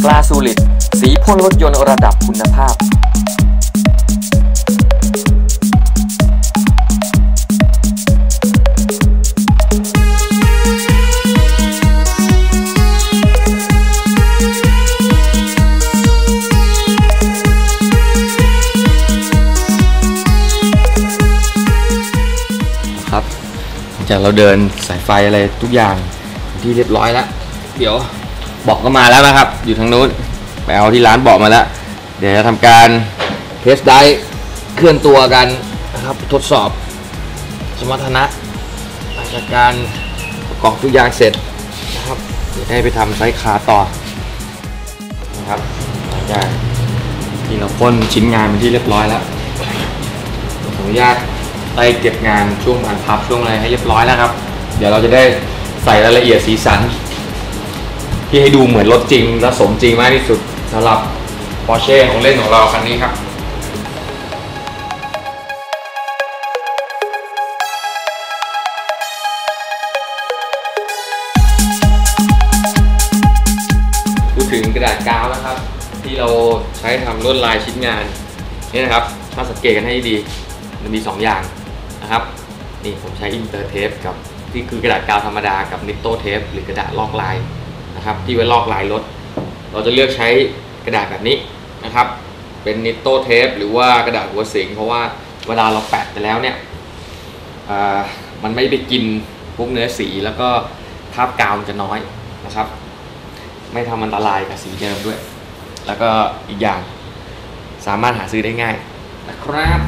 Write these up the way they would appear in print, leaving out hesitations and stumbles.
ลาสูลิดสีพ่นรถยนต์ระดับคุณภาพครับจากเราเดินสายไฟอะไรทุกอย่างที่เรียบร้อยแล้วเดี๋ยวเบาะก็มาแล้วนะครับอยู่ทางนู้นไปเอาที่ร้านเบาะมาแล้วเดี๋ยวจะทำการเทสไดร์เคลื่อนตัวกันนะครับทดสอบสมรรถนะหลังจากการประกอบทุกอย่างเสร็จนะครับเดี๋ยวให้ไปทำไซส์คาร์ต่อนะครับหลังจากที่เราพ่นชิ้นงานเป็นที่เรียบร้อยแล้วขออนุญาตไล่เก็บงานช่วงบานพับช่วงอะไรให้เรียบร้อยแล้วครับเดี๋ยวเราจะได้ใส่รายละเอียดสีสันที่ให้ดูเหมือนรถจริงและสมจริงมากที่สุดสำหรับ Porsche ของเล่นของเราคันนี้ครับพูดถึงกระดาษกาวนะครับที่เราใช้ทำลวดลายชิ้นงานนี่นะครับถ้าสังเกตกันให้ดีมันมี2อย่างนะครับนี่ผมใช้อินเตอร์เทปกับที่คือกระดาษกาวธรรมดากับนิตโต้เทปหรือกระดาษลอกลายนะครับที่ไว้ลอกลายรถเราจะเลือกใช้กระดาษแบบนี้นะครับเป็นนิตโต้เทปหรือว่ากระดาษหัวสิงเพราะว่าเวลาเราแปะไปแล้วเนี่ยมันไม่ไปกินพวกเนื้อสีแล้วก็คราบกาวมันจะน้อยนะครับไม่ทำอันตรายกับสีเดิมด้วยแล้วก็อีกอย่างสามารถหาซื้อได้ง่ายนะครับ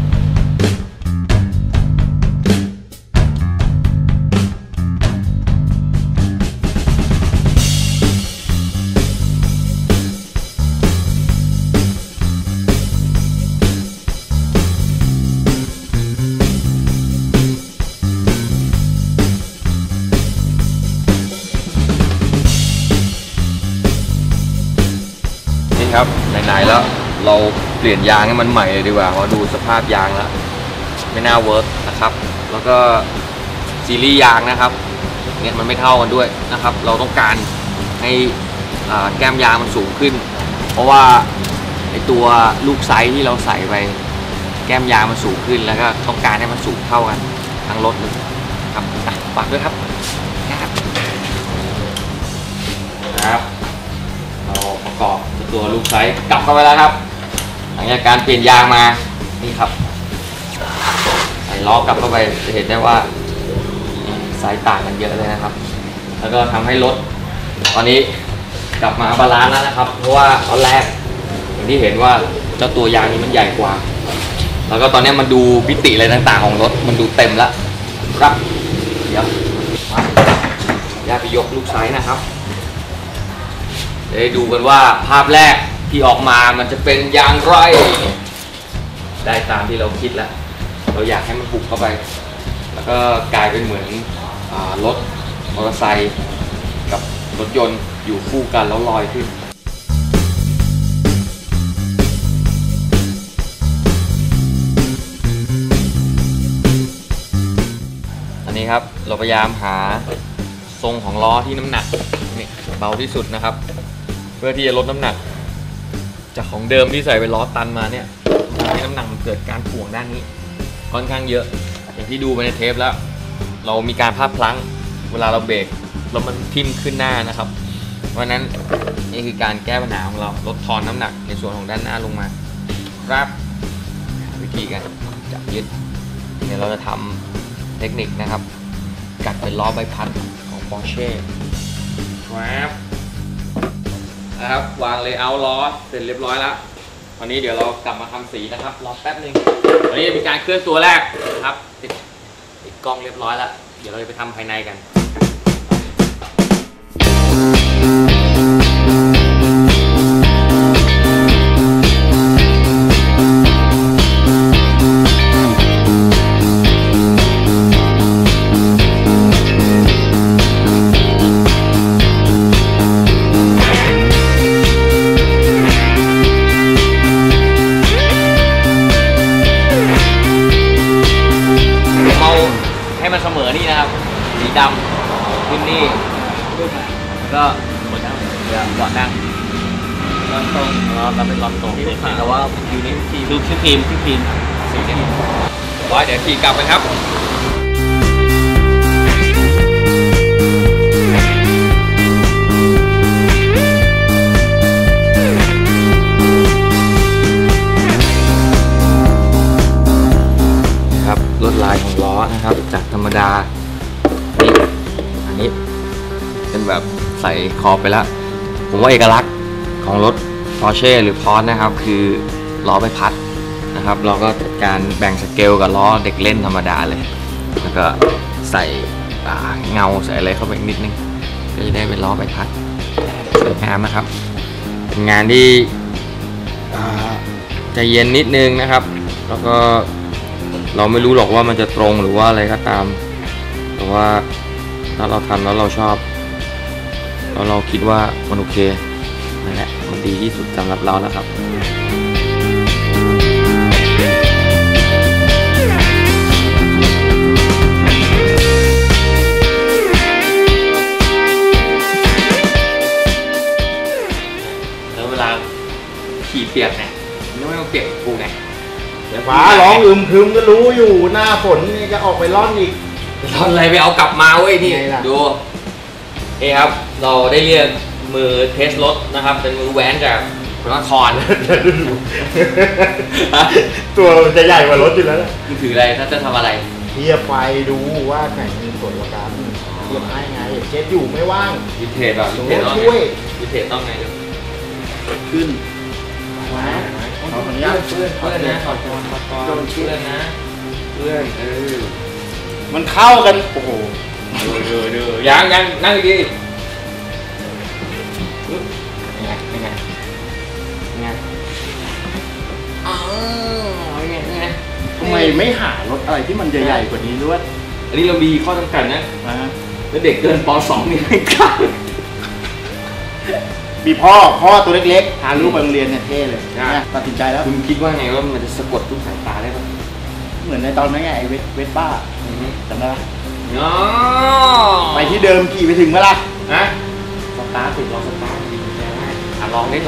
ครับไหนๆแล้วเราเปลี่ยนยางให้มันใหม่เลยดีกว่าเพราะดูสภาพยางแล้วไม่น่าเวิร์กนะครับแล้วก็ซีรีส์ยางนะครับเนี่ยมันไม่เท่ากันด้วยนะครับเราต้องการให้แก้มยางมันสูงขึ้นเพราะว่าไอตัวลูกไซส์ที่เราใส่ไปแก้มยางมันสูงขึ้นแล้วก็ต้องการให้มันสูงเท่ากันทั้งรถเลยครับฝากด้วยครับครับเราประกอบตัวลูกไซส์กลับเข้าไปแล้วครับหลังจากการเปลี่ยนยางมานี่ครับใส่ล้อกลับเข้าไปจะเห็นได้ว่าไซส์ต่างกันเยอะเลยนะครับแล้วก็ทำให้รถตอนนี้กลับมาบาลานซ์แล้วนะครับเพราะว่าตอนแรกอย่างที่เห็นว่าเจ้าตัวยางนี้มันใหญ่กว่าแล้วก็ตอนนี้มันดูมิติอะไรต่างๆของรถมันดูเต็มแล้วครับเดี๋ยวมาอย่าไปยกลูกไซส์นะครับได้ดูกันว่าภาพแรกที่ออกมามันจะเป็นอย่างไรได้ตามที่เราคิดแล้วเราอยากให้มันบุกเข้าไปแล้วก็กลายเป็นเหมือนรถมอเตอร์ไซค์กับรถยนต์อยู่คู่กันแล้วลอยขึ้นอันนี้ครับเราพยายามหาทรงของล้อที่น้ำหนักนี่เบาที่สุดนะครับเพื่อที่จะลดน้ำหนักจากของเดิมที่ใส่เป็นล้อตันมาเนี่ยทำให้น้ำหนักมันเกิดการถ่วงด้านนี้ค่อนข้างเยอะอย่างที่ดูไปในเทปแล้วเรามีการพลาดพลั้งเวลาเราเบรกแล้วมันทิ่มขึ้นหน้านะครับเพราะนั้นนี่คือการแก้ปัญหาของเราลดทอนน้ำหนักในส่วนของด้านหน้าลงมาครับวิธีการจับยึดเดี๋ยวเราจะทำเทคนิคนะครับกัดเป็นล้อใบพัดของ Porsche ครับนะครับวางเลเยอร์ล้อเสร็จเรียบร้อยแล้ววันนี้เดี๋ยวเรากลับมาทำสีนะครับรอแป๊บนึงวันนี้มีการเคลื่อนตัวแรกนะครับติดกล้องเรียบร้อยแล้วเดี๋ยวเราจะไปทำภายในกันเสมอนี่นะครับสีดำขึ้นนี่ก็หมดแล้วเดี๋ยวเบาะนั่งล้อตรงล้อแล้วเป็นล้อตรงนี่แต่ว่าอยู่นี่ทีมชื่อทีมสีเนี่ยร้อยเดี๋ยวขี่กลับกันครับครับลวดลายของล้อนะครับจากธรรมดานี่อันนี้เป็นแบบใส่ขอบไปแล้วผมว่าเอกลักษณ์ของรถ Porsche หรือ Porsche นะครับคือล้อใบพัดนะครับเราก็จัดการแบ่งสเกลกับล้อเด็กเล่นธรรมดาเลยแล้วก็ใส่เงาใส่อะไรเข้าไปนิดนึงก็จะได้เป็นล้อใบพัดสวยงามนะครับเป็นงานที่ใจเย็นนิดนึงนะครับแล้วก็เราไม่รู้หรอกว่ามันจะตรงหรือว่าอะไรก็ตามแต่ว่าถ้าเราทำแล้วเราชอบแล้วเราคิดว่ามันโอเคนั่นแหละมันดีที่สุดสำหรับเราแล้วครับแล้วเวลาขี่เปียกเนี่ยไม่ต้องเปียกกูไงฟ้าร้องอึมครึมก็รู้อยู่หน้าฝนนี่จะออกไปร่อนอีกร่อนอะไรไปเอากลับมาเว้ยนี่ดูนี่ครับเราได้เรียกมือเทสรถนะครับเป็นมือแว้นจากพระนครตัวจะใหญ่กว่ารถอยู่แล้วนะมึงถืออะไรถ้าจะทำอะไรเทียบไฟดูว่าไหนมีส่วนประกันเทียบให้ไงเช็ดอยู่ไม่ว่างวิเทศแบบวิเทศต้องไงวิเทศต้องไงเดี๋ยวขึ้นมาขออนุญาตเพื่อนนะขอจอนโดนเพื่อนนะเพื่อนมันเข้ากันโอ้โหดูยังนั่งดียังไงทำไมไม่หารถอะไรที่มันใหญ่ๆกว่านี้ด้วยอันนี้เรามีข้อจำกัดนะแล้วเด็กเกินป .2 นี่ไม่กล้ามีพ่อตัวเล็กๆพาลูกไปโรงเรียนเนี่ยเท่เลยตัดสินใจแล้วคุณคิดว่าไงว่ามันจะสะกดทุกสายตาได้ปะเหมือนในตอนนั้นไงไอเวสป้าจำได้ปะไปที่เดิมขี่ไปถึงเมื่อไหร่ฮะสตาร์ทติดลองสตาร์ทดีได้ลองได้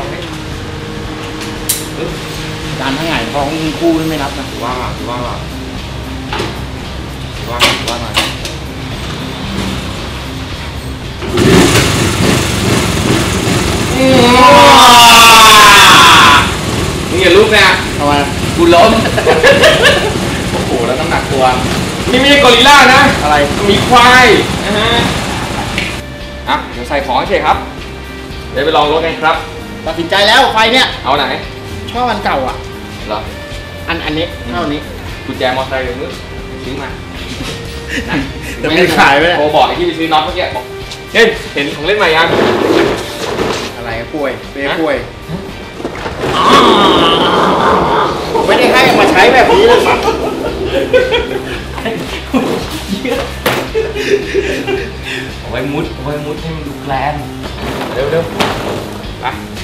การทั้งไงท้องคู่ไม่นับนะถือว่ามึงอย่าลุกนะทำไมกูล้มโอ้โหแล้วน้ำหนักตัวนี่ไม่ใช่กอริลล่านะอะไรมีควายนะฮะเดี๋ยวใส่ของเฉยครับเดี๋ยวไปลองรถกันครับตัดสินใจแล้วไฟเนี่ยเอาไหนชอบอันเก่าอ่ะเหรออันนี้เท่านี้กุญแจมอเตอร์ไซค์มือซื้อมาจะไม่ขายไหมโทรบอกไอ้ที่ไปซื้อน็อตเมื่อกี้บอกเห็นของเล่นใหม่ยังอะไรป่วยไม่ได้ให้มาใช้แบบนี้เลยมั้งเอาไว้มุดให้มันดูแกลนเร็วไป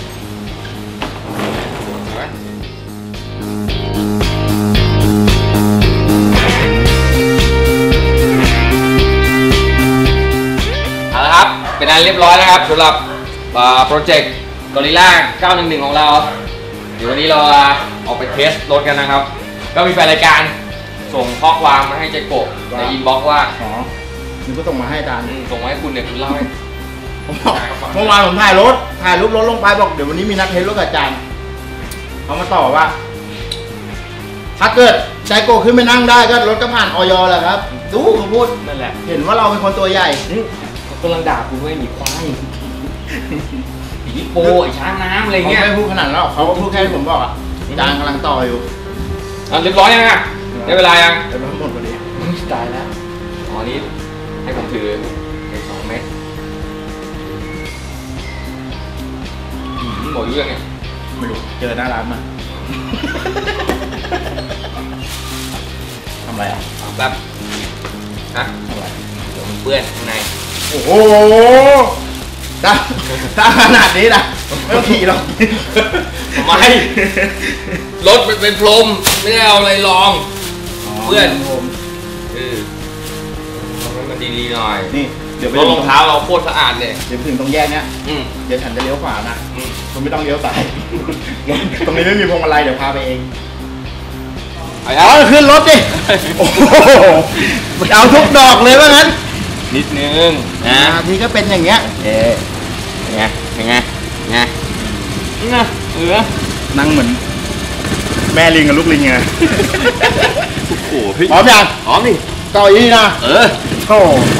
เอาละครับเป็นอันเรียบร้อยแล้วครับสำหรับโปรเจกต์กอริลล่า911ของเราเดี๋ยววันนี้เราออกไปเทสรถกันนะครับก็มีแฟนรายการส่งข้อความมาให้เจโกะในอินบ็อกซ์ว่าคุณก็ส่งมาให้อาจารย์ส่งมาให้คุณเนี่ยคุณเล่าให้เมื่อวานผมถ่ายรูปรถลงไปบอกเดี๋ยววันนี้มีนัดเทสรถกับอาจารย์เขามาต่อว่าถ้าเกิดใจโกขึ้นไปนั่งได้ก็รถก็ผ่านออยแหละครับดูเขาพูดนั่นแหละเห็นว่าเราเป็นคนตัวใหญ่เขากำลังด่าคุณว่าหนีควายหนีโปไอ้ช้างน้ำอะไรเงี้ยเขาไม่พูดขนาดนั้นหรอกเขาพูดแค่ที่ผมบอกอาจารย์กำลังต่ออยู่เรียบร้อยยังได้เวลายังเรียบร้อยหมดพอดีตายแล้วนี้ให้ผมถือ2 เม็ดหมดเรื่องไงไม่รู้เจอหน้าร้านมาทำไรอ่ะแบบฮะทำไรเดี๋ยวมันเปื้อนข้างในโอ้โหถ้าขนาดนี้นะไม่ต้องขี่หรอกไม่รถเป็นพรมไม่ได้เอาอะไรรองเปื้อนทำให้มันดีๆหน่อยนี่ดี๋ยวไปรถรองเท้าเราโคตรสะอาดเลยเดี๋ยวไปถึงตรงแยกเนี้ยอืมเดี๋ยวฉันจะเลี้ยวขวานะคุณไม่ต้องเลี้ยวซ้าย ตรงนี้ไม่มีพวงมาลัยเดี๋ยวพาไปเอง เอาขึ้นรถดิ โอ้โหเอาทุกดอกเลยว่างั้นนิดนึงนะทีก็เป็นอย่างเงี้ยไงไงไงนะนั่งเหมือนแม่ลิงกับลูกลิงไงโอ้โหพี่พร้อมยังพร้อมดิเก้าอี้นะ โอ้ไป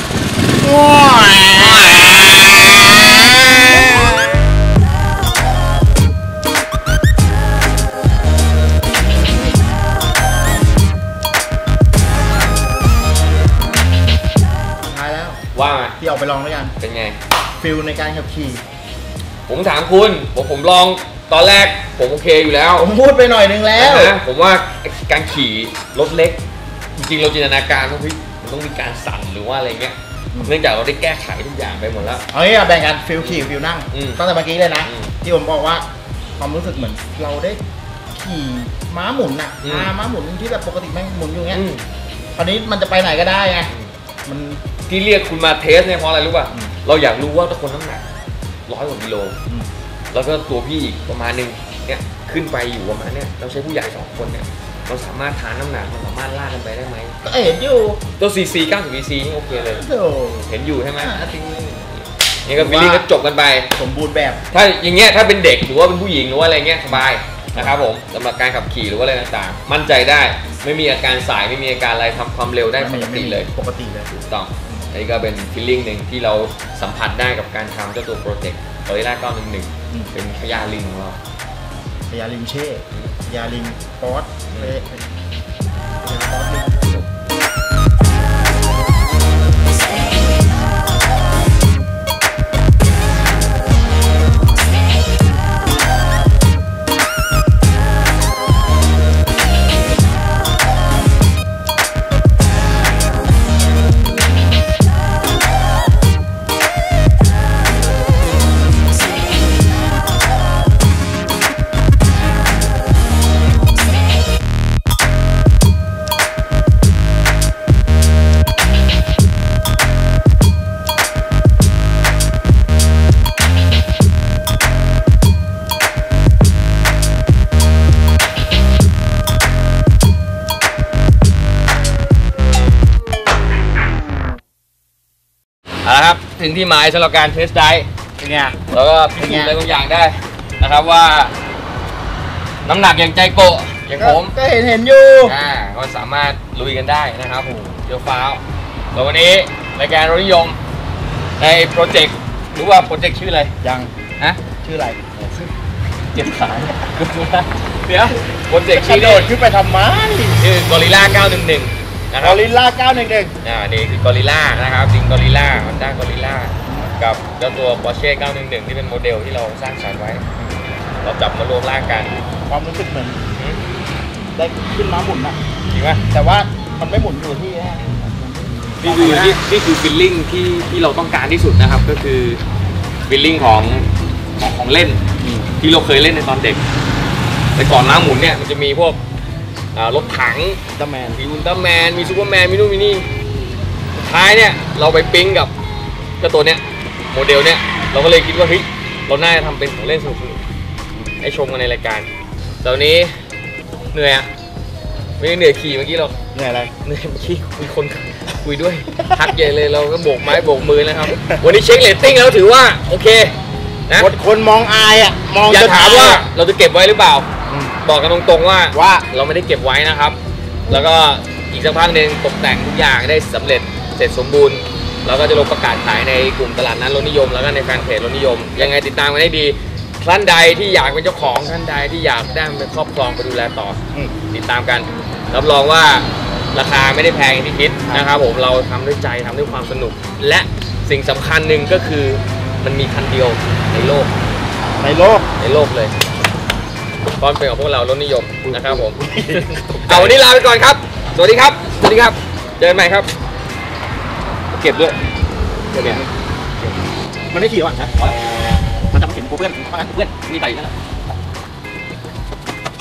ท้ายแล้วว่ามาที่ออกไปลองด้วยกันเป็นไงฟิลในการขับขี่ผมถามคุณผมลองตอนแรกผมโอเคอยู่แล้วผมพูดไปหน่อยนึงแล้วนะผมว่าการขี่รถเล็ก จริงๆเราจินตนาการว่ามันต้องมีการสั่นหรือว่าอะไรเงี้ยเนื่องจากเราได้แก้ไขทุกอย่างไปหมดแล้วเอางี้แบ่งกันฟิลขี่ฟิลนั่งอืมตั้งแต่เมื่อกี้เลยนะอืมที่ผมบอกว่าความรู้สึกเหมือนเราได้ขี่ม้าหมุนอะอืมม้าหมุนที่แบบปกติแม่งหมุนอยู่เงี้ยอืมคราวนี้มันจะไปไหนก็ได้ไงมันที่เรียกคุณมาเทสเนี่ยเพราะอะไรรู้ป่ะอืมเราอยากรู้ว่าถ้าคนน้ำหนัก100 กว่ากิโลอืมแล้วก็ตัวพี่อีกประมาณนึงเนี่ยขึ้นไปอยู่ประมาณเนี่ยเราใช้ผู้ใหญ่2 คนเนี่ยเราสามารถทานน้ำหนักมันสามารถลากกันไปได้ไหมก็เห็นอยู่ตัวซีซี90 cc นี่โอเคเลยโอ้เห็นอยู่ใช่ไหมอาทิตย์นี่ก็ฟิลลิ่งก็จบกันไปสมบูรณ์แบบถ้าอย่างเงี้ยถ้าเป็นเด็กหรือว่าเป็นผู้หญิงหรือว่าอะไรเงี้ยสบายนะครับผมสำหรับการขับขี่หรือว่าอะไรต่างๆมั่นใจได้ไม่มีอาการสายไม่มีอาการอะไรทำความเร็วได้ปกติเลยปกติเลยถูกต้องอันนี้ก็เป็นฟีลลิ่งหนึ่งที่เราสัมผัสได้กับการทำเจ้าตัวโปรเจกต์โอริล่า911เป็นพญาลิงของเราพยาลิมเช่พยาลิมป๊อตเลยพยาป๊อตลิงเอาละครับถึงที่หมายสำหรับการเทสไดรฟ์เป็นไงแล้วก็พิสูจน์อะไรบางอย่างได้นะครับว่า น้ำหนักอย่างใจโกะอย่างผมก็เห็นอยู่ก็สามารถลุยกันได้นะครับผมเดี๋ยวฟ้าวแล้ววันนี้รายการรถนิยมในโปรเจกต์หรือว่าโปรเจกต์ชื่ออะไรยังฮะชื่ออะไรเจ็บขาเดี๋ยวโปรเจกต์กชื่ระอโดนี้ดขึ้นไปทำไมชื่อกอริล่า911นะคกรัอบ ริลล่า911 นี่คือกอริล่านะครับจริงกอริล่าฮอนด้ากอริล่ากับเจ้าตัว Porsche 911ที่เป็นโมเดลที่เราสร้างสรรค์ไว้ เราจับมารวมร่างกันความรู้สึกเหมือนหืมได้ขึ้นม้าหมุนนะจริงป่ะแต่ว่ามันไม่หมุนอยู่ที่นะนี่คือฟีลลิ่งที่เราต้องการที่สุดนะครับ ก็คือฟีลลิ่งของเล่นที่เราเคยเล่นในตอนเด็กแต่ก่อนม้าหมุนเนี่ยมันจะมีพวกรถถังดัมแมนมีอุลตร้าแมนมีซูเปอร์แมนมีนู่นมีนี่สุดท้ายเนี่ยเราไปปิ๊งกับเจ้าตัวเนี้ยโมเดลเนี้ยเราก็เลยคิดว่าเฮ้ยเราน่าจะทำเป็นของเล่นสนุกๆให้ชมกันในรายการแต่วันนี้เหนื่อยอะไม่ได้เหนื่อยขี่เมื่อกี้เราเหนื่อยอะไรเหนื่อยเมื่อกี้มีคนคุยด้วยทักใหญ่เลยเราก็โบกไม้โบกมือนะครับ วันนี้เช็คเรตติ้งแล้วถือว่าโอเคนะคนมองอายอ่ะ มองอย่าจะถามว่าเราจะเก็บไว้หรือเปล่าอืมบอกกันตรงๆว่าว่าเราไม่ได้เก็บไว้นะครับ แล้วก็อีกสักพักหนึ่งตกแต่งทุกอย่างได้สำเร็จเสร็จสมบูรณ์เราก็จะลงประกาศขายในกลุ่มตลาดนัดรถนิยมแล้วก็ในแฟนเพจรถนิยม ยังไงติดตามกันให้ดีท่านใดที่อยากเป็นเจ้าของท่านใดที่อยากได้มันเป็นครอบครองไปดูแลต่ออืมติดตามกันรับรองว่าราคาไม่ได้แพงอย่างที่คิดนะครับผมเราทำด้วยใจทำด้วยความสนุก และสิ่งสำคัญหนึ่งก็คือมันมีคันเดียวในโลกในโลกเลยตอนเป็นของพวกเรารถนิยมนะครับผม เอาวันนี้ลาไปก่อนครับ สวัสดีครับ สวัสดีครับ เจอกันใหม่ครับ เก็บด้วยเก็บมันไม่ขี่ว่ะนะมันจะมาเห็นกูเพื่อนมีไต่นั่นแหละ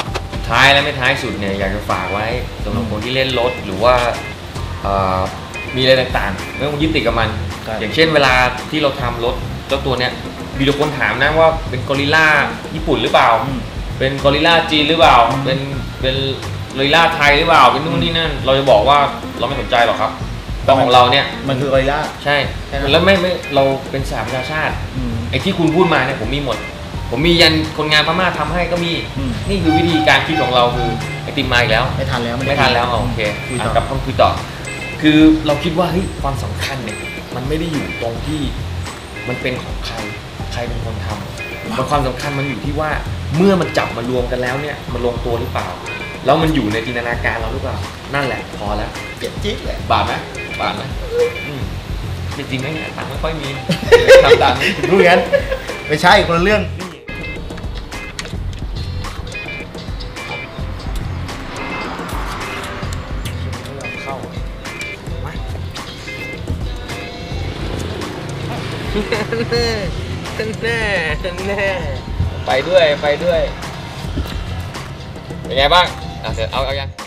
ท้ายและไม่ท้ายสุดเนี่ยอยากจะฝากไว้สำหรับคนที่เล่นรถหรือว่ามีอะไรต่างๆไม่ต้องยึดติดกับมัน อย่างเช่นเวลาที่เราทำรถเจ้าตัวเนี้ยมีทุกคนถามนะว่าเป็นกอริลล่าญี่ปุ่นหรือเปล่าเป็นกอริลล่าจีนหรือเปล่าเป็นกอริลล่าไทยหรือเปล่าเป็นนู่นนี่นั่นเราจะบอกว่าเราไม่สนใจหรอกครับแต่ของเราเนี่ยมันคือกอริลล่าใช่แล้วไม่เราเป็นสหประชาชาติไอ้ที่คุณพูดมาเนี่ยผมมีหมดผมมียันคนงานพม่าทำให้ก็มีนี่คือวิธีการคิดของเราคือไอติมมาอีกแล้วไม่ทันแล้วไม่ทันแล้วโอเคกลับห้องคุยต่อคือเราคิดว่าเฮ้ยความสำคัญเนี่ยมันไม่ได้อยู่ตรงที่มันเป็นของใครเป็นคนทำมันความสำคัญมันอยู่ที่ว่าเมื่อมันจับมารวมกันแล้วเนี่ยมันลงตัวหรือเปล่าแล้วมันอยู่ในจินตนาการเราหรือเปล่านั่นแหละพอแล้วเจ็บจิ๊กเลยบาทไหมจริงๆไม่เนี่ยตังค์ไม่ค่อยมีทำตามนี้รู้งั้นไม่ใช่คนละเรื่องแน่ไปด้วยเป็นไงบ้างเดี๋ยวเอายัง